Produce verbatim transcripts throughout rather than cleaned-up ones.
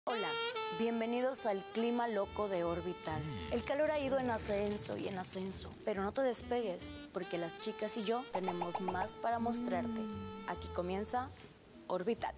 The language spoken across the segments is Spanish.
Hola, bienvenidos al clima loco de Orbital. El calor ha ido en ascenso y en ascenso, pero no te despegues, porque las chicas y yo tenemos más para mostrarte. Aquí comienza Orbital.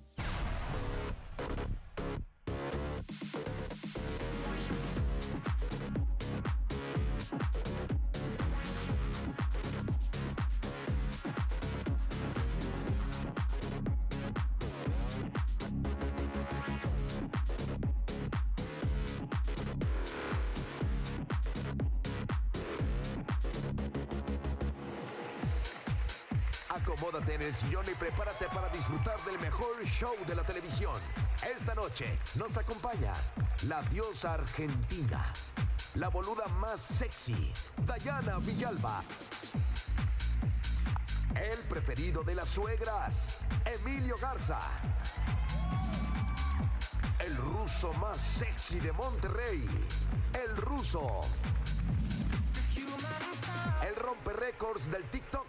Acomódate en el sillón y prepárate para disfrutar del mejor show de la televisión. Esta noche nos acompaña la diosa argentina, la boluda más sexy, Dayana Villalba. El preferido de las suegras, Emilio Garza. El ruso más sexy de Monterrey, el ruso. El rompe récords del TikTok,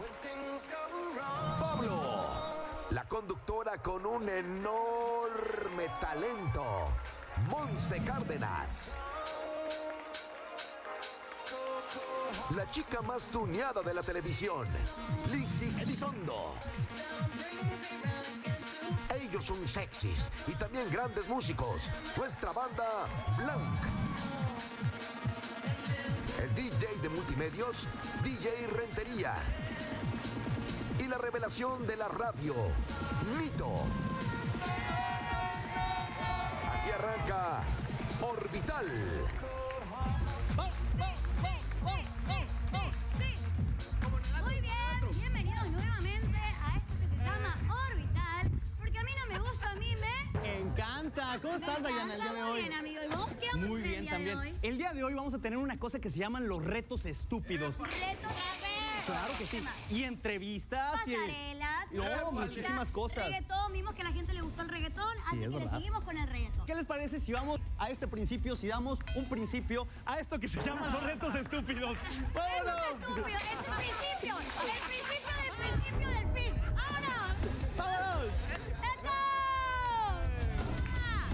Pablo. La conductora con un enorme talento, Monse Cárdenas. La chica más tuneada de la televisión, Lizzy Elizondo. Ellos son sexys y también grandes músicos. Nuestra banda, Blanc. El D J de multimedios, D J Rentería. Y la revelación de la radio, Mito. Aquí arranca Orbital. Muy bien, bienvenidos nuevamente a esto que se llama Orbital, porque a mí no me gusta, a mí me... encanta. ¿Cómo estás, Dayana, el día de hoy? Muy bien, amigo. ¿Y vos qué vamos a Muy hacer bien el día también. de hoy? El día de hoy vamos a tener una cosa que se llaman los retos estúpidos. Retos, a ver. Claro que sí. Y entrevistas. Pasarelas. Y... No, muchísimas cosas. Reggaetón, vimos que a la gente le gustó el reggaetón, Sí, así que es le verdad. seguimos con el reggaetón. ¿Qué les parece si vamos a este principio, si damos un principio a esto que se llama los retos estúpidos? ¡Vámonos! Retos estúpidos, es el principio, el principio del principio del fin. ¡Vámonos! ¡Vámonos! ¡Eso! Ah.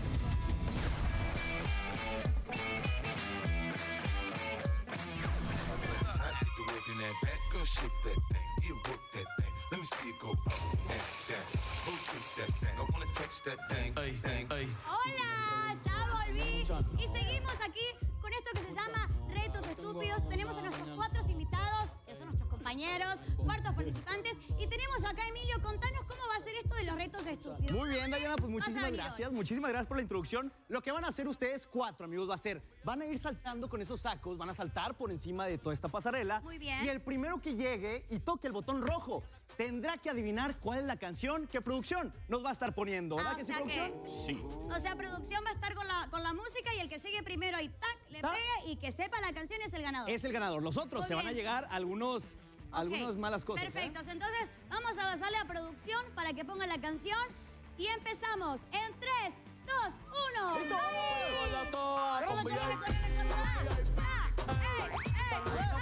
That back, girl, shake that thing, yeah, work that thing. Let me see it go up and down. Rotate that thing, I wanna touch that thing, thing, thing. Hola, ya volví y seguimos aquí con esto que se llama Retos Estúpidos. Tenemos a nuestros cuatro invitados, que son nuestros compañeros, cuartos participantes, y tenemos acá a Emilio. Contanos cómo va a ser esto de los retos estúpidos. Muy bien, Dayana, pues Vas a muchísimas venir gracias. hoy. Muchísimas gracias por la introducción. Lo que van a hacer ustedes cuatro, amigos, va a ser, van a ir saltando con esos sacos, van a saltar por encima de toda esta pasarela. Muy bien. Y el primero que llegue y toque el botón rojo tendrá que adivinar cuál es la canción que producción nos va a estar poniendo. ¿Verdad Ah, que o sí, sea producción? que- Sí. O sea, producción va a estar con la, con la música y el que sigue primero ahí, tac, le Tac. pega y que sepa la canción es el ganador. Es el ganador. Los otros Muy se van a bien. llegar algunos, Ok, algunas malas cosas. ¿eh? Perfecto. Entonces, vamos a pasarle a producción para que ponga la canción. Y empezamos en tres, dos, uno. ¡Listo! ¡Dale! ¡Vamos! ¡Corre, corre, corre, corre! ¡Ah! ¡Ah! ¡Ey! ¡Ey! ¡Ah!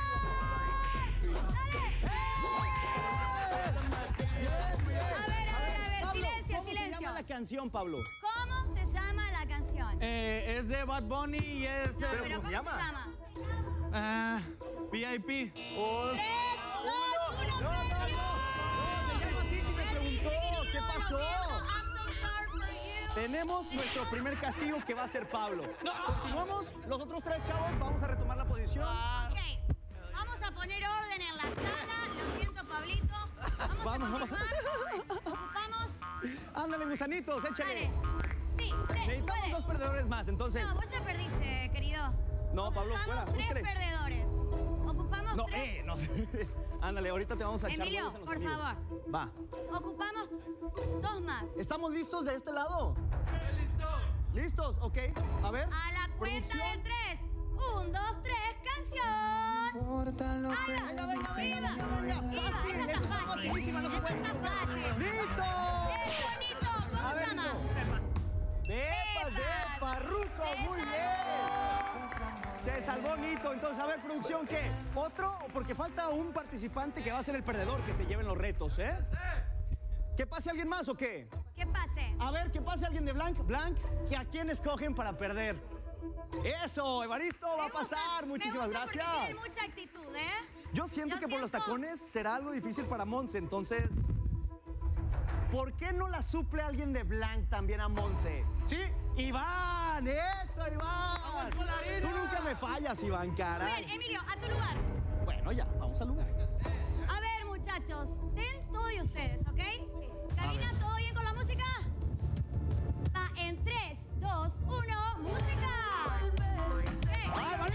¡Dale! A ver, a ver, a ver. Pablo, Silencio, ¿cómo se silencio. llama la canción, Pablo? ¿Cómo se llama la canción? Eh, es de Bad Bunny y es... No, eh, pero ¿cómo se llama? Ah, V I P. Oh, Tres, dos, uno, no, no, perdió. no, se llama Titi, me Perdiste, preguntó, querido, ¿qué lo pasó? siento, I'm so sorry for you. Tenemos nuestro primer castigo que va a ser Pablo. Continuamos, los otros tres chavos, vamos a retomar la posición. Ok, vamos a poner orden en la sala. Lo siento, Pablito. Vamos, Vamos, a vamos. continuar. Ocupamos... Ándale, gusanitos, échale. Dale. Sí, sí, Necesitamos puede. dos perdedores más, entonces. No, vos ya perdiste, querido. No, Pablo, Ocupamos fuera, tres búsquele. perdedores. Ocupamos No, tres... eh, no. Ándale, ahorita te vamos a echar Emilio, huevos a los por amigos. favor. Va. Ocupamos dos más. ¿Estamos listos de este lado? ¿Listos? Ok. A ver. A la cuenta producción. de tres. Un, dos, tres, canción. ¡Anda! Venga, venga, venga, ¡Iba! venga, venga. ¡Iba! Fácil, ¡Esa esa está está fácil! facilísima, no se ¡Esa puede. está fácil! ¡Listo! ¡Qué bonito! ¿Cómo A se ver, llama? ¡Depas, Depas. depas, Ruco! Se ¡Muy bien! Se salvó Nito. Entonces, a ver, producción, ¿qué? ¿Otro? Porque falta un participante que va a ser el perdedor que se lleven los retos, ¿eh? ¿Que pase alguien más o qué? ¿Qué pase? A ver, que pase alguien de Blanc. Blanc, ¿que ¿a quién escogen para perder? Eso, Evaristo, va a pasar. Muchísimas me gusta gracias. porque tienen mucha actitud, ¿eh? Yo siento Yo que por los siento- tacones será algo difícil para Monse, entonces... ¿Por qué no la suple alguien de Blanc también a Monse? ¿Sí? ¡Iván! ¡Eso, Iván! ¡Vamos con la harina! Tú nunca me fallas, Iván, Muy caray. bien, Emilio, a tu lugar. Bueno, ya, vamos al lugar. A ver, muchachos, den todo de ustedes, ¿ok? Karina, ¿todo bien con la música? Va en tres, dos, uno, ¡música! ¡Ay, vale!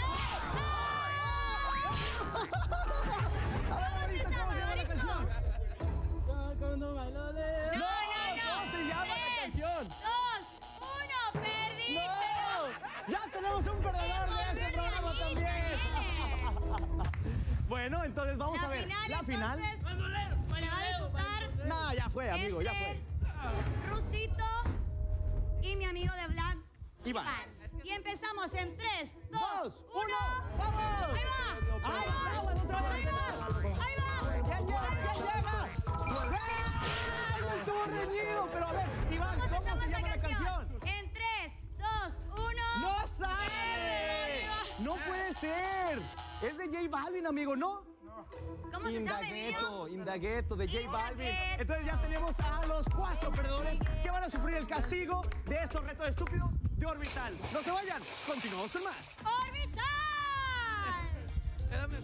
¿Cómo se llama, Evaristo? Cuando bailo de... No, no, no. ¿Cómo se llama la Tres, canción? dos, uno, perdiste. ¡No! ¡Ya tenemos un perdedor de este programa también! Bueno, entonces vamos La a ver. final, la final. entonces, se va a disputar No, ya fue, amigo, ya fue. entre Rusito y mi amigo de Black, Iván. Y empezamos en tres, dos, Dos, uno. uno, ¡vamos! Ahí va, ahí va, ahí va, ahí va. ¡Ya llega, ya llega! ¡Ah! Estuvo reñido, pero a ver, Iván, ¿Cómo se llama esta la canción? canción? En tres, dos, uno. ¡No sale! ¡No puede ser! Es de J Balvin, amigo, ¿no? ¿Cómo se llama, Emilio? Indagueto, Indagueto de J Balvin. Indagueto. Entonces ya tenemos a los cuatro perdedores que van a sufrir el castigo de estos retos estúpidos de Orbital. No se vayan, continuamos con más. ¡Orbital! Espérame.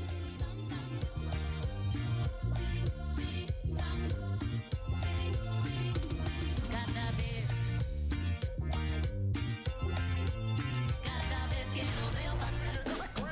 Cada vez, cada vez que lo veo pasar.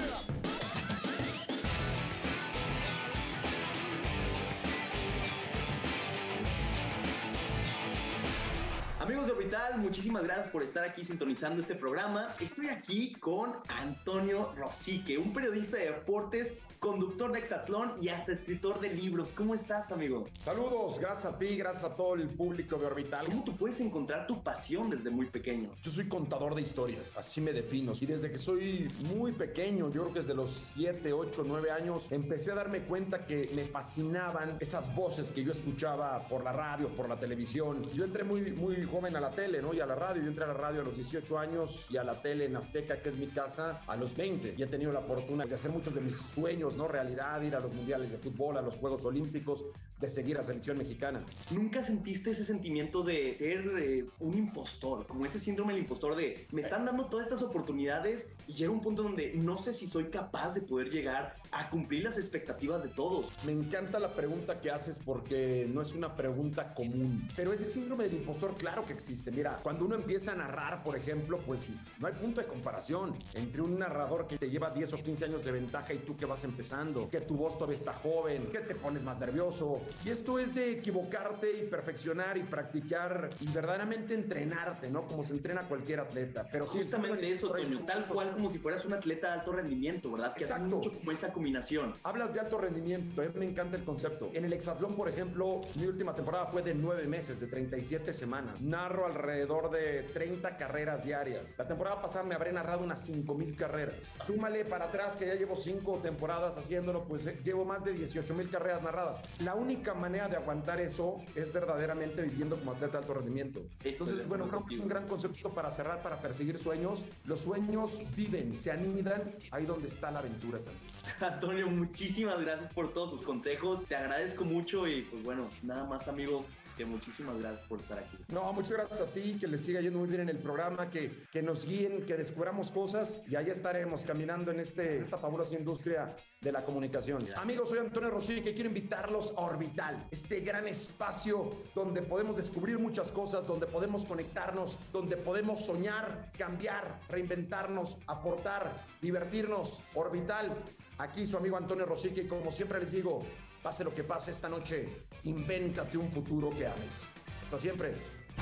Amigos de Orbital, muchísimas gracias por estar aquí sintonizando este programa. Estoy aquí con Antonio Rosique, un periodista de deportes, conductor de Hexatlón y hasta escritor de libros. ¿Cómo estás, amigo? Saludos, gracias a ti, gracias a todo el público de Orbital. ¿Cómo tú puedes encontrar tu pasión desde muy pequeño? Yo soy contador de historias, así me defino. Y desde que soy muy pequeño, yo creo que desde los siete, ocho, nueve años, empecé a darme cuenta que me fascinaban esas voces que yo escuchaba por la radio, por la televisión. Yo entré muy, muy joven a la tele, ¿no? Y a la radio. Yo entré a la radio a los dieciocho años y a la tele en Azteca, que es mi casa, a los veinte. Y he tenido la fortuna de hacer muchos de mis sueños, ¿no? Realidad, ir a los mundiales de fútbol, a los Juegos Olímpicos, de seguir a la selección mexicana. ¿Nunca sentiste ese sentimiento de ser eh, un impostor? Como ese síndrome del impostor de me están dando todas estas oportunidades y llega un punto donde no sé si soy capaz de poder llegar a cumplir las expectativas de todos. Me encanta la pregunta que haces porque no es una pregunta común. Pero ese síndrome del impostor, claro que existe. Mira, cuando uno empieza a narrar, por ejemplo, pues no hay punto de comparación entre un narrador que te lleva diez o quince años de ventaja y tú que vas empezando, que tu voz todavía está joven, que te pones más nervioso. Y esto es de equivocarte y perfeccionar y practicar y verdaderamente entrenarte, ¿no? Como se entrena cualquier atleta. Pero sí, Justamente eso, Toño, tal cual como si fueras un atleta de alto rendimiento, ¿verdad? Que hace Exacto. mucho como esa combinación. Hablas de alto rendimiento, a mí me encanta el concepto. En el Hexatlón, por ejemplo, mi última temporada fue de nueve meses, de treinta y siete semanas. Narro alrededor de treinta carreras diarias. La temporada pasada me habré narrado unas cinco mil carreras. Súmale para atrás que ya llevo cinco temporadas haciéndolo, pues eh, llevo más de dieciocho mil carreras narradas. La única manera de aguantar eso es verdaderamente viviendo como atleta de alto rendimiento. Entonces, bueno, creo que es un gran concepto para cerrar, para perseguir sueños. Los sueños viven, se anidan ahí donde está la aventura también. Antonio, muchísimas gracias por todos sus consejos. Te agradezco mucho y pues bueno, nada más, amigo, que muchísimas gracias por estar aquí. No, muchas gracias a ti, que les siga yendo muy bien en el programa, que, que nos guíen, que descubramos cosas y ahí estaremos caminando en este, esta fabulosa industria de la comunicación. Amigos, soy Antonio Rosique y quiero invitarlos a Orbital, este gran espacio donde podemos descubrir muchas cosas, donde podemos conectarnos, donde podemos soñar, cambiar, reinventarnos, aportar, divertirnos. Orbital, aquí su amigo Antonio Rosique y como siempre les digo, pase lo que pase esta noche, invéntate un futuro que ames. Hasta siempre.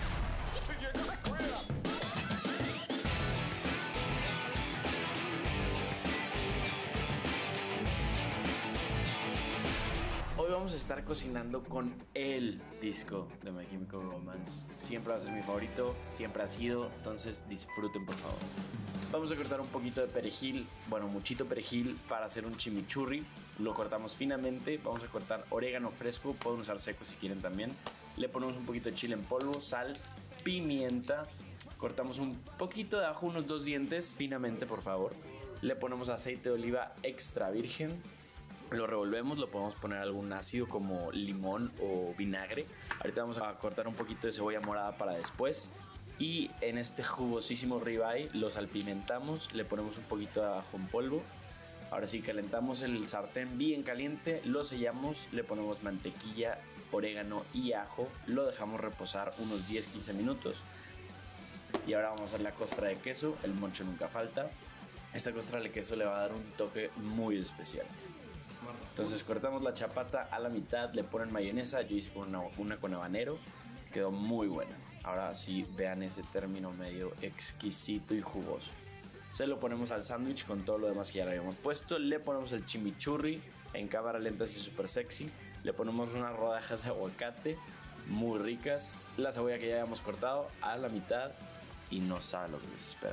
Hoy vamos a estar cocinando con el disco de My Chemical Romance. Siempre va a ser mi favorito, siempre ha sido, entonces disfruten por favor. Vamos a cortar un poquito de perejil, bueno, muchito perejil para hacer un chimichurri. Lo cortamos finamente, vamos a cortar orégano fresco, pueden usar seco si quieren también. le ponemos un poquito de chile en polvo, sal, pimienta, cortamos un poquito de ajo, unos dos dientes, finamente por favor. Le ponemos aceite de oliva extra virgen, lo revolvemos, lo podemos poner algún ácido como limón o vinagre. Ahorita vamos a cortar un poquito de cebolla morada para después. Y en este jugosísimo ribeye lo salpimentamos, le ponemos un poquito de ajo en polvo. Ahora sí, calentamos el sartén bien caliente, lo sellamos, le ponemos mantequilla, orégano y ajo. Lo dejamos reposar unos diez a quince minutos. Y ahora vamos a hacer la costra de queso, el moncho nunca falta. Esta costra de queso le va a dar un toque muy especial. Entonces cortamos la chapata a la mitad, le ponen mayonesa, yo hice una, una con habanero, quedó muy buena. Ahora sí, vean ese término medio exquisito y jugoso. Se lo ponemos al sándwich con todo lo demás que ya le habíamos puesto. Le ponemos el chimichurri en cámara lenta, así súper sexy. Le ponemos unas rodajas de aguacate muy ricas. La cebolla que ya habíamos cortado a la mitad y no sabe lo que les espera.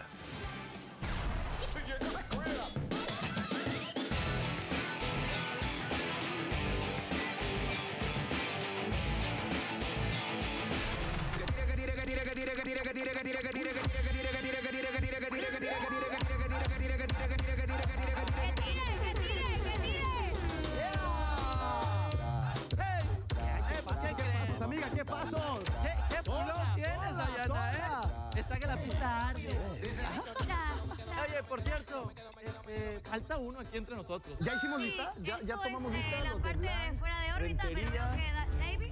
Amiga, ¿qué pasó? ¿Qué, qué flow tienes, Dayana, eh? Está que la pista arde. Oye, por cierto, este, falta uno aquí entre nosotros. ¿Ya hicimos Sí, lista? ¿Ya, esto ya tomamos es, lista? eh, la Los de parte de Blanc, fuera de órbita, pero Rentería. creo que da- ¿Navy?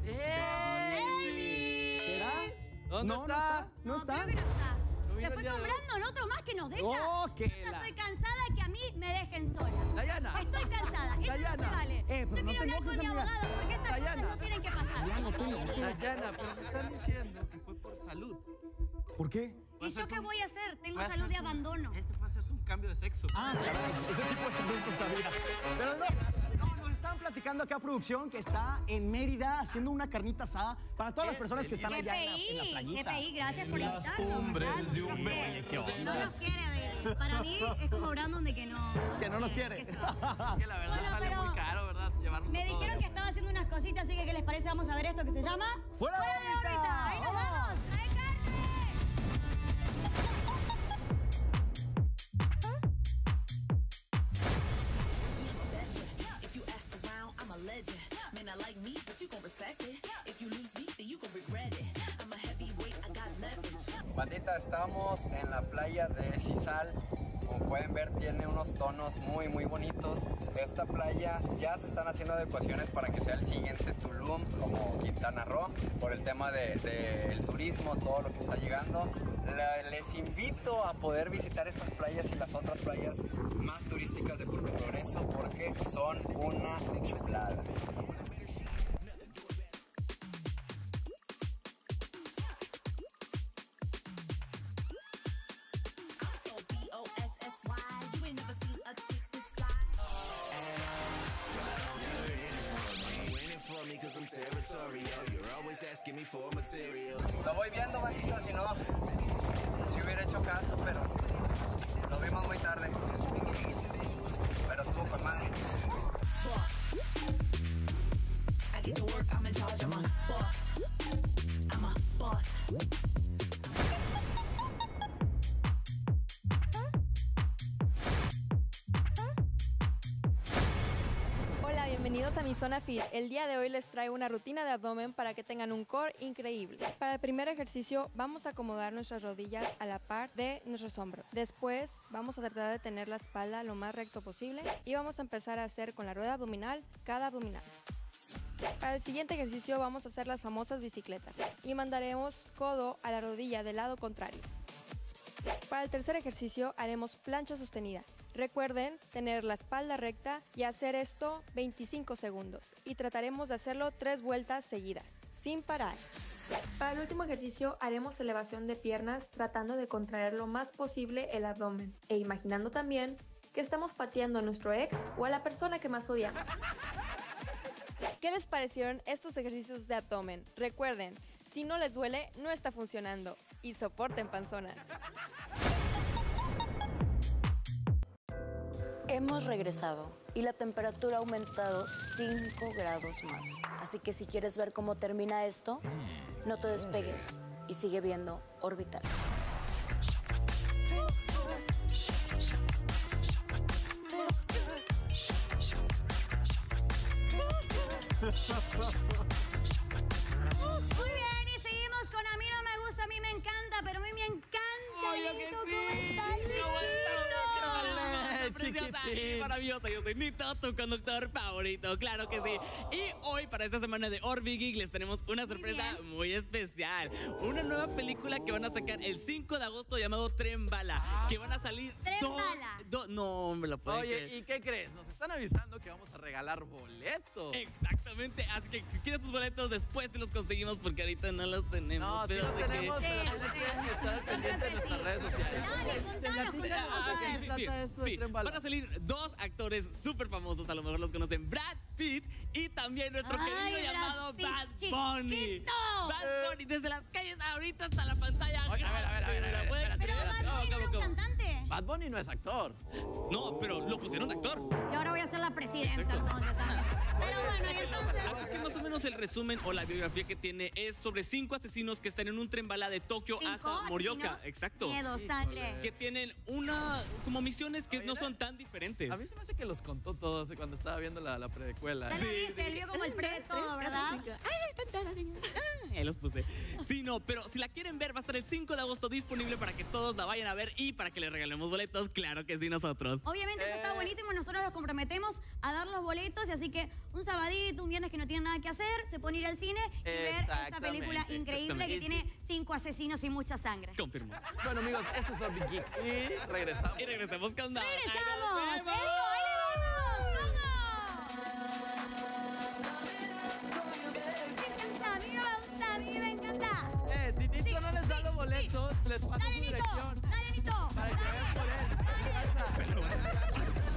¡Ey! ¿Será? ¿Dónde no, está? No No, está. creo que no está. No vino Se el fue día de con hoy. Brandon, otro más que nos deja. Oh, que Yo la- estoy cansada de que a mí me dejen sola. Dayana. Estoy cansada. Eso Dayana. no se vale. Eh, pero Yo no quiero te hablar con enojes, mi amiga. abogada porque estas Dayana. cosas no tienen que pasar. Ya no te enojes. Dayana, pero me están diciendo que fue por salud. ¿Por qué? ¿Y yo qué voy a hacer? Tengo Fue a salud de hacerse un- abandono. Este fue a hacerse un cambio de sexo. Ah, caray, ese tipo de salud no sabía. Pero no, no, nos están platicando acá producción que está en Mérida haciendo una carnita asada para todas las personas que están allá en la, en la G P I, playita. G P I, gracias por invitarnos. ¿verdad? Porque no nos quiere, baby. Para mí es como Brandon de que no... Que no nos quiere. que se va. Es que la verdad Bueno, sale pero muy caro, ¿verdad? Llevarnos Me a todos. dijeron que estaba haciendo unas cositas, así que ¿qué les parece? Vamos a ver esto que se llama... ¡Fuera de órbita! ¡Ahí nos vamos! ¡Trae carne! Bandita, estamos en la playa de Xizal. Como pueden ver, tiene unos tonos muy muy bonitos. Esta playa ya se están haciendo adecuaciones para que sea el siguiente Tulum, como Quintana Roo, por el tema del de, de turismo, todo lo que está llegando. La, les invito a poder visitar estas playas y las otras playas más turísticas de Puerto Progreso porque son una chulada. Lo voy viendo, bajito, si no, si hubiera hecho caso, pero lo vimos muy tarde. Pero estuvo con madre. Hola, bienvenidos a mi zona fit. El día de hoy les traigo una rutina de abdomen para que tengan un core increíble. Para el primer ejercicio vamos a acomodar nuestras rodillas a la par de nuestros hombros. Después vamos a tratar de tener la espalda lo más recto posible y vamos a empezar a hacer con la rueda abdominal cada abdominal. Para el siguiente ejercicio vamos a hacer las famosas bicicletas y mandaremos codo a la rodilla del lado contrario. Para el tercer ejercicio haremos plancha sostenida. Recuerden tener la espalda recta y hacer esto veinticinco segundos y trataremos de hacerlo tres vueltas seguidas, sin parar. Para el último ejercicio haremos elevación de piernas tratando de contraer lo más posible el abdomen e imaginando también que estamos pateando a nuestro ex o a la persona que más odiamos. ¿Qué les parecieron estos ejercicios de abdomen? Recuerden, si no les duele, no está funcionando y soporten panzonas. Hemos regresado. y la temperatura ha aumentado cinco grados más. Así que si quieres ver cómo termina esto, no te despegues y sigue viendo Orbital. Muy bien, y seguimos con A mí no me gusta, a mí me encanta, pero a mí me encanta. Obvio que Nito, sí. ¿cómo estás, Hola, preciosa y maravillosa. Yo soy Nito, tu conductor favorito, claro que sí. Y hoy, para esta semana de Orbi Geek, les tenemos una sorpresa muy, muy especial. Una nueva película que van a sacar el cinco de agosto llamado Tren Bala. Ah. Que van a salir Tren dos, Bala. Do, no me lo puedo Oye, creer. ¿y qué crees? Nos están avisando que vamos a regalar boletos. Exactamente, así que si quieres tus boletos, después te los conseguimos porque ahorita no los tenemos. No, sí pero los de tenemos, que- pero tienes que estar pendiente de nuestras redes sociales. Dale, contanos, contanos. Ah, a sí, ver. sí, trata sí. esto de Sí, Tren Bala? van a salir dos actores súper famosos, a lo mejor los conocen, Brad Pitt y también nuestro Ay, querido Brad llamado Pitt, Bad Bunny. chiquito. Bad Bunny, desde las calles ahorita hasta la pantalla. Oye, a ver, a ver, a ver, a ver, grande, ¿la pueden espérate, Pero creer? Bad Bunny no era un ¿Cómo, cómo? cantante. Bad Bunny no es actor. No, pero lo pusieron de actor. Y ahora voy a ser la presidenta. Exacto. entonces, también. Pero bueno, y entonces... Así que más o menos el resumen o la biografía que tiene es sobre cinco asesinos que están en un tren bala de Tokio ¿Cinco hasta Morioka. asesinos? Exacto. Miedo, sangre. Que tienen una como misiones que Oye, no ¿no? son tan diferentes. A mí se me hace que los contó todos cuando estaba viendo la, la precuela. Ya la viste, él vio como el pre de todo, ¿verdad? Ahí los puse. Sí, no, pero si la quieren ver, va a estar el cinco de agosto disponible para que todos la vayan a ver y para que le regalemos boletos. Claro que sí, nosotros. Obviamente eso está buenísimo, nosotros nos comprometemos a dar los boletos y así que un sabadito, un viernes que no tienen nada que hacer, se pueden ir al cine y ver esta Exactamente, película increíble que exactamente. tiene cinco asesinos y mucha sangre. Confirmo. Bueno, amigos, esto es Orbi Geek y regresamos. Y regresamos con nada. ¡Regresamos! ¡Ahí ¡Eso! nos vemos! ¡Ahí le vamos! ¡Vamos! Me encanta, a mí no me gusta, a mí me encanta. Eh, si Nito Sí, no les da sí, los boletos, sí. les paso Dale, su Nito, dirección. dale, Nito. Para que vayan por él. ¿Qué pasa?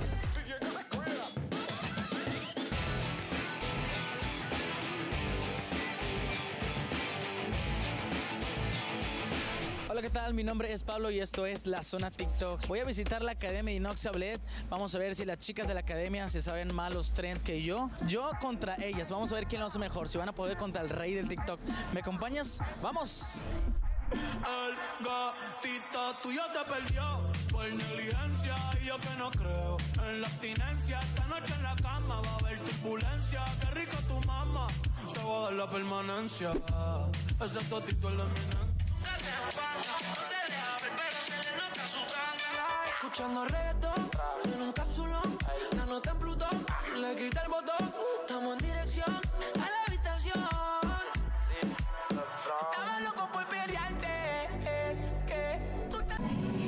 Hola, ¿qué tal? Mi nombre es Pablo y esto es La Zona TikTok. Voy a visitar la Academia Inoxablet. Vamos a ver si las chicas de la Academia se saben más los trends que yo. Yo contra ellas. Vamos a ver quién lo hace mejor. Si van a poder contra el rey del TikTok. ¿Me acompañas? ¡Vamos! El gatito tuyo te perdió por negligencia y yo que no creo en la abstinencia. Esta noche en la cama va a haber turbulencia. Qué rico tu mamá, te voy a dar la permanencia. Ese totito es la eminencia. No se deja ver, pero se le nota su gana. Escuchando reggaetón en un cápsulón, la nota en Plutón, le quita el botón. Estamos en dirección a la habitación. Estaba loco por pelearte, es que tú te...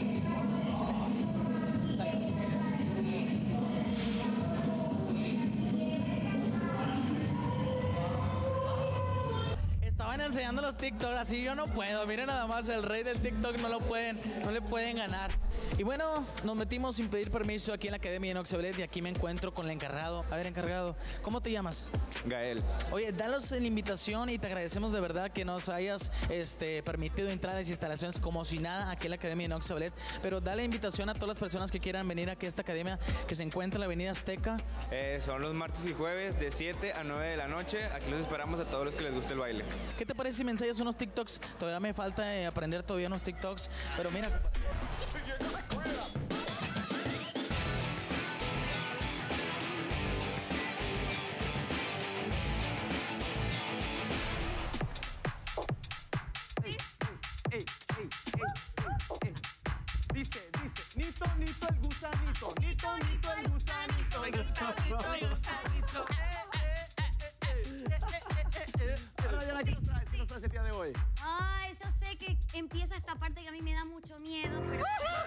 Estaban enseñando los TikTok, así yo no puedo. Miren nada más, el rey del TikTok no lo pueden, no le pueden ganar. Y bueno, nos metimos sin pedir permiso aquí en la Academia Inoxablet y aquí me encuentro con el encargado. A ver, encargado, ¿cómo te llamas? Gael. Oye, danos la invitación y te agradecemos de verdad que nos hayas este, permitido entrar a las instalaciones como si nada aquí en la Academia Inoxablet. Pero dale invitación a todas las personas que quieran venir aquí a esta academia que se encuentra en la Avenida Azteca. Eh, son los martes y jueves de siete a nueve de la noche. Aquí los esperamos a todos los que les guste el baile. ¿Qué te parece si me ensayas unos TikToks? Todavía me falta eh, aprender todavía unos TikToks, pero mira. Ey, ey, ey, ey, ey. Dice, dice, Nito, Nito el gusanito, Nito, Nito el gusanito, Nito, Nito el gusanito. Ahora, Diana, ¿qué nos traes? ¿Qué nos traes el día de hoy? Ay, yo sé que empieza esta parte que a mí me da mucho miedo, pero...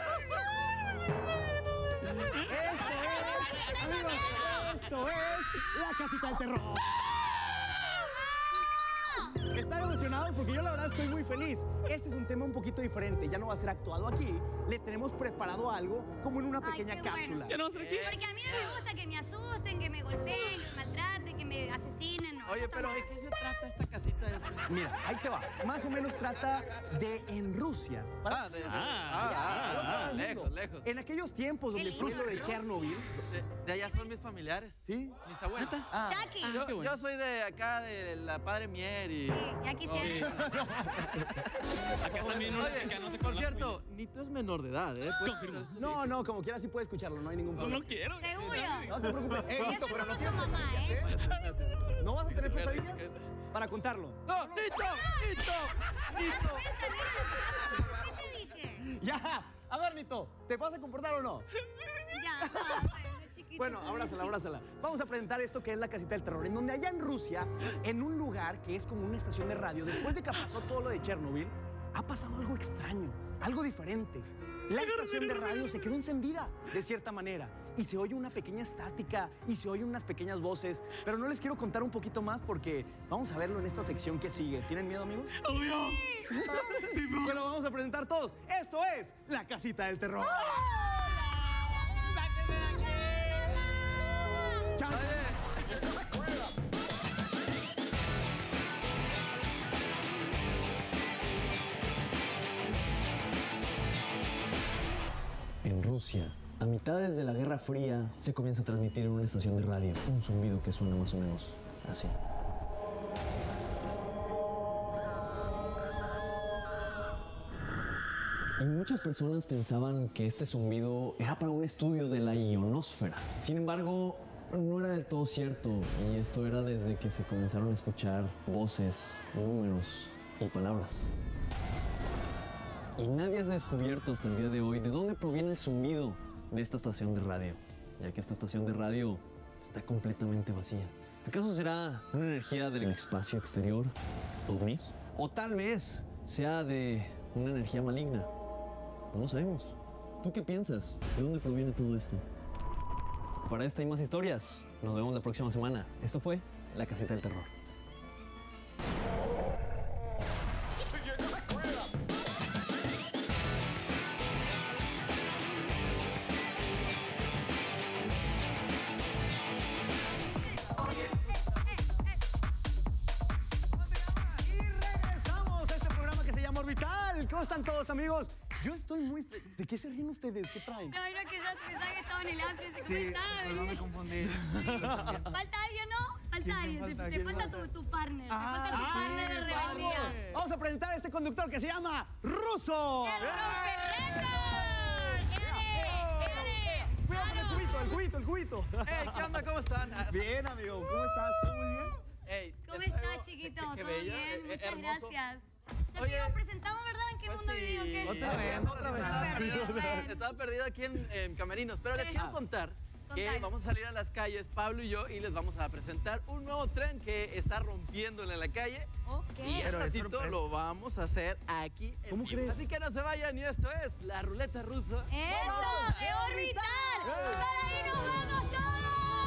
Esto es, amigos, esto es la casita del terror. ¿Están emocionados? Porque yo la verdad estoy muy feliz. Este es un tema un poquito diferente. Ya no va a ser actuado aquí. Le tenemos preparado algo como en una pequeña Ay, qué cápsula. bueno. Ya no va a ser aquí. Porque a mí no me gusta que me asusten, que me golpeen, que me maltraten, que me asesinen. No. Oye, pero ¿de qué se trata esta casita? De... Mira, ahí te va. Más o menos trata de en Rusia. Ah, de, de, ah, ah, ah, lejos, lejos. En aquellos tiempos donde fue lo de Chernobyl. De, de allá son mis familiares. ¿Sí? Mis abuelos. Ah. Jackie. Yo, qué bueno. yo soy de acá, de la Padre Mier y... Sí, ya quisiera. Acá también una chica, no sé Por cómo cierto, Nito es menor de edad, ¿eh? Confirmo. No, no, como quiera sí puede escucharlo, no hay ningún No, problema. no quiero. ¿Seguro? No te preocupes. Eh, Yo Nito, soy pero como no su mamá, ¿eh? ¿No vas a tener pesadillas? Para contarlo. ¡No, Nito! ¡Nito! ¡Nito! ¿Qué te dije? Ya. A ver, Nito, ¿te vas a comportar o no? Ya, no, bueno, chiquito. Bueno, abrázala, abrázala. Vamos a presentar esto que es la casita del terror, en donde allá en Rusia, en un lugar que es como una estación de radio, después de que pasó todo lo de Chernobyl, ha pasado algo extraño, algo diferente. La estación de radio se quedó encendida, de cierta manera, y se oye una pequeña estática, y se oyen unas pequeñas voces, pero no les quiero contar un poquito más porque vamos a verlo en esta sección que sigue. ¿Tienen miedo, amigos? ¡Obvio! Bueno, vamos a presentar todos. Esto es la casita del terror. ¡Chao! En Rusia, a mitades de la Guerra Fría, se comienza a transmitir en una estación de radio un zumbido que suena más o menos así. Y muchas personas pensaban que este zumbido era para un estudio de la ionosfera. Sin embargo, no era del todo cierto, y esto era desde que se comenzaron a escuchar voces, números y palabras. Y nadie ha descubierto hasta el día de hoy de dónde proviene el zumbido de esta estación de radio, ya que esta estación de radio está completamente vacía. ¿Acaso será una energía del espacio exterior? ¿Ovnis? O tal vez sea de una energía maligna. No lo sabemos. ¿Tú qué piensas? ¿De dónde proviene todo esto? Para esta y más historias, nos vemos la próxima semana. Esto fue La Casita del Terror. ¿Cómo están todos, amigos? Yo estoy muy... fe- ¿De qué se ríen ustedes? ¿Qué traen? No, no, que ya pensaba que estaba en el amplio. ¿Cómo Sí, estás? pero no me confundí. ¿Falta alguien, no? Falta alguien. falta? Te, te ¿Quién falta falta? tu, tu partner. te Ah, falta tu sí, partner de rebeldía. vamos. Vamos a presentar a este conductor que se llama Ruso. ¡El Cuidado con el cubito, el cubito, el cubito. Hey, ¿qué onda? ¿Cómo están? Ah, Bien, amigo. ¿Cómo estás? ¿Todo muy bien? Hey, ¿Cómo les traigo- estás, chiquito? qué- qué ¿Todo bello, bien? eh, eh, Muchas hermoso. gracias. Ya Oye, te habíamos presentado, ¿verdad? ¿En qué Pues mundo sí. vivido? ¿Qué? Otra vez, otra vez. Estaba Estaba perdido, perdido, bueno. estaba perdido aquí en, en Camerinos. Pero les Sí. quiero contar que Contanos. vamos a salir a las calles, Pablo y yo, y les vamos a presentar un nuevo tren que está rompiéndola en la calle. Ok. Y Pero al es ratito sorpresa. lo vamos a hacer aquí en ¿Cómo vivo. crees? Así que no se vayan, y esto es la ruleta rusa. ¡Eso! ¡De Orbital! ¡Para ahí nos vamos todos!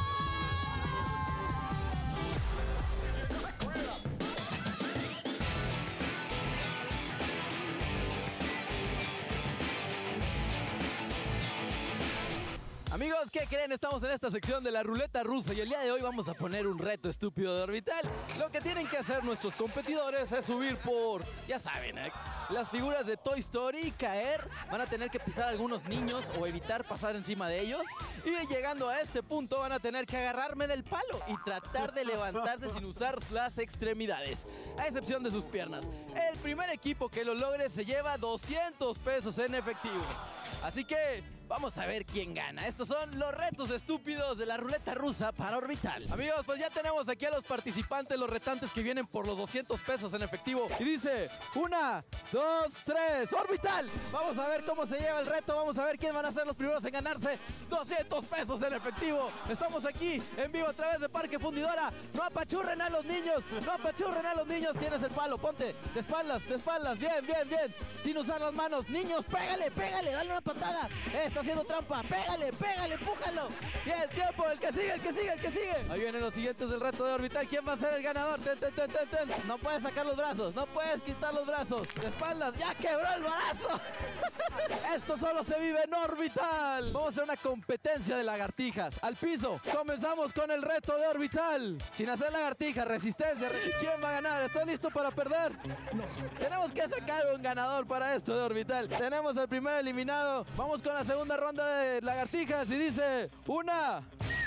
Amigos, ¿qué creen? Estamos en esta sección de la ruleta rusa y el día de hoy vamos a poner un reto estúpido de Orbital. Lo que tienen que hacer nuestros competidores es subir por, ya saben, ¿eh? las figuras de Toy Story, caer, van a tener que pisar a algunos niños o evitar pasar encima de ellos. Y llegando a este punto van a tener que agarrarme del palo y tratar de levantarse sin usar las extremidades, a excepción de sus piernas. El primer equipo que lo logre se lleva doscientos pesos en efectivo. Así que vamos a ver quién gana. Estos son los retos estúpidos de la ruleta rusa para Orbital. Amigos, pues ya tenemos aquí a los participantes, los retantes que vienen por los doscientos pesos en efectivo. Y dice, una, dos, tres, Orbital. Vamos a ver cómo se lleva el reto. Vamos a ver quién van a ser los primeros en ganarse doscientos pesos en efectivo. Estamos aquí en vivo a través de Parque Fundidora. No apachurren a los niños, no apachurren a los niños. Tienes el palo, ponte de espaldas, de espaldas. Bien, bien, bien. Sin usar las manos. Niños, pégale, pégale, dale una patada. Eh, está haciendo trampa. Pégale, pégale, empújalo. Bien, tiempo, el que sigue, el que sigue, el que sigue. Ahí vienen los siguientes del reto de Orbital. ¿Quién va a ser el ganador? Ten, ten, ten, ten, ten. No puedes sacar los brazos, no puedes quitar los brazos. De espaldas, ya quebró el brazo. Esto solo se vive en Orbital. Vamos a hacer una competencia de lagartijas. Al piso. Comenzamos con el reto de Orbital. Sin hacer lagartijas, resistencia. ¿Quién va a ganar? ¿Estás listo para perder? No. Tenemos que sacar un ganador para esto de Orbital. Tenemos el primer eliminado. Vamos con la segunda ronda de lagartijas y dice: una,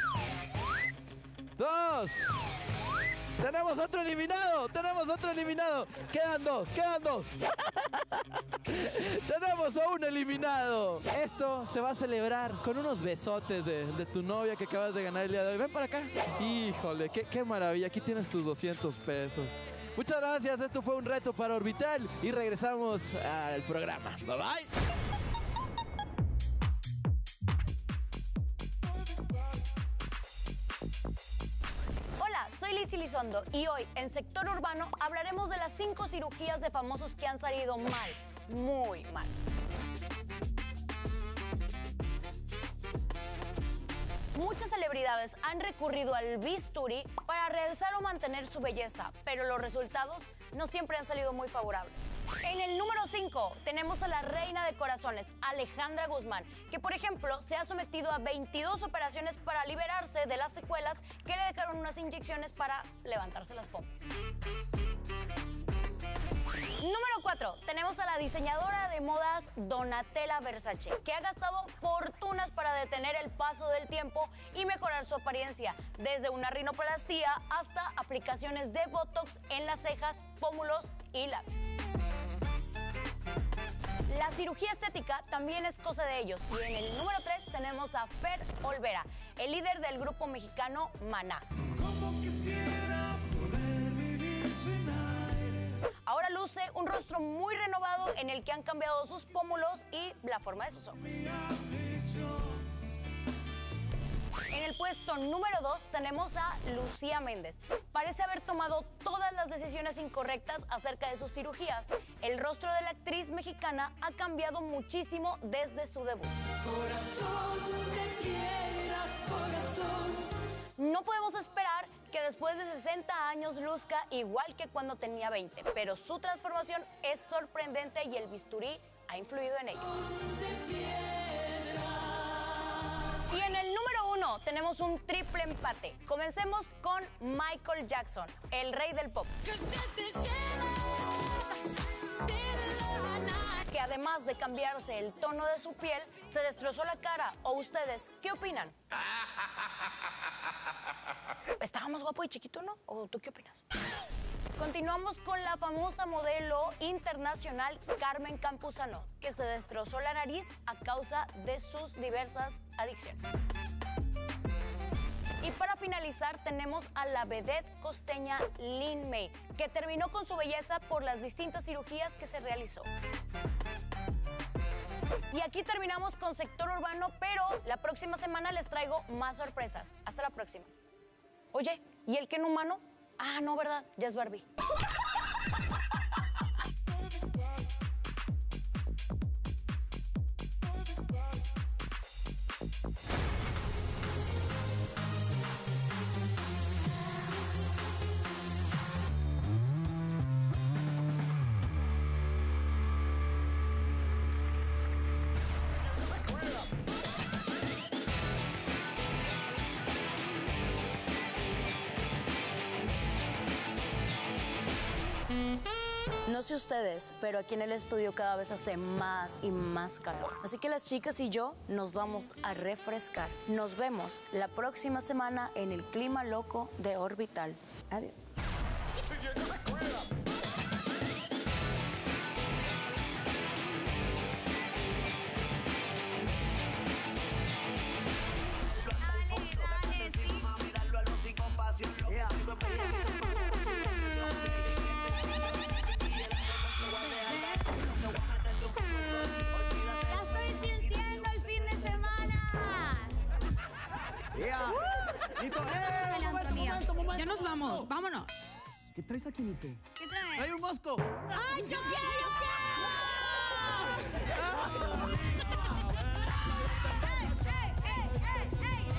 dos. Tenemos otro eliminado, tenemos otro eliminado. Quedan dos, quedan dos. Tenemos a un eliminado. Esto se va a celebrar con unos besotes de, de tu novia que acabas de ganar el día de hoy. Ven para acá. Híjole, qué, qué maravilla. Aquí tienes tus doscientos pesos. Muchas gracias, esto fue un reto para Orbital y regresamos al programa. Bye bye. Hola, soy Liz Elizondo y hoy en Sector Urbano hablaremos de las cinco cirugías de famosos que han salido mal, muy mal. Muchas celebridades han recurrido al bisturí para realzar o mantener su belleza, pero los resultados no siempre han salido muy favorables. En el número cinco tenemos a la reina de corazones, Alejandra Guzmán, que por ejemplo se ha sometido a veintidós operaciones para liberarse de las secuelas que le dejaron unas inyecciones para levantarse las pompas. Número cuatro, tenemos a la diseñadora de modas Donatella Versace, que ha gastado fortunas para detener el paso del tiempo y mejorar su apariencia, desde una rinoplastia hasta aplicaciones de botox en las cejas, pómulos y labios. La cirugía estética también es cosa de ellos. Y en el número tres tenemos a Fer Olvera, el líder del grupo mexicano Maná. Ahora luce un rostro muy renovado en el que han cambiado sus pómulos y la forma de sus ojos. En el puesto número dos tenemos a Lucía Méndez. Parece haber tomado todas las decisiones incorrectas acerca de sus cirugías. El rostro de la actriz mexicana ha cambiado muchísimo desde su debut. Corazón, te quiera, corazón. No podemos esperar que después de sesenta años luzca igual que cuando tenía veinte, pero su transformación es sorprendente y el bisturí ha influido en ello. Y en el número uno tenemos un triple empate. Comencemos con Michael Jackson, el rey del pop. Que además de cambiarse el tono de su piel, se destrozó la cara. ¿O ustedes qué opinan? ¿Estaba más guapo y chiquito, no? ¿O tú qué opinas? Continuamos con la famosa modelo internacional Carmen Campuzano, que se destrozó la nariz a causa de sus diversas adicciones. Y para finalizar tenemos a la vedette costeña Lin May, que terminó con su belleza por las distintas cirugías que se realizó. Y aquí terminamos con Sector Urbano, pero la próxima semana les traigo más sorpresas. Hasta la próxima. Oye, ¿y el Ken humano? Ah, no, ¿verdad? Ya es Barbie. No sé ustedes, pero aquí en el estudio cada vez hace más y más calor. Así que las chicas y yo nos vamos a refrescar. Nos vemos la próxima semana en el Clima Loco de Orbital. Adiós. Ya nos vamos, vámonos. ¿Qué traes aquí, Nito? ¿Qué traes? ¡Hay un mosco! ¡Ay, yo quiero, yo quiero! ¡Ey, ey, ey, ey, ey!